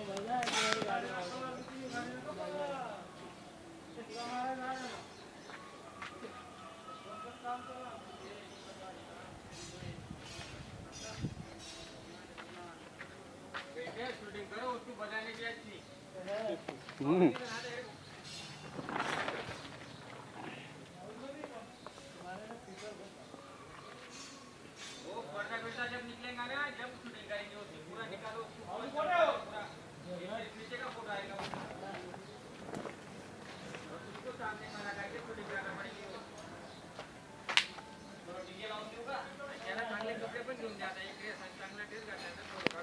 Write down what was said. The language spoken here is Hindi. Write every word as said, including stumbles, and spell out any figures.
शूटिंग करो उसको बजाने की अच्छी। वो पर्दा पर्दा जब निकलेगा ना, जब शूटिंग करेंगे उसको पूरा निकालो, पूरा नीचे का फोटो आएगा उसको सामने खड़ा करके शूटिंग कराना पड़ेगी। तो डीजे लाउंज होगा, त्याला चांगले कपडे पण घेऊन जाता, एक ड्रेस चांगला ड्रेस घातला तर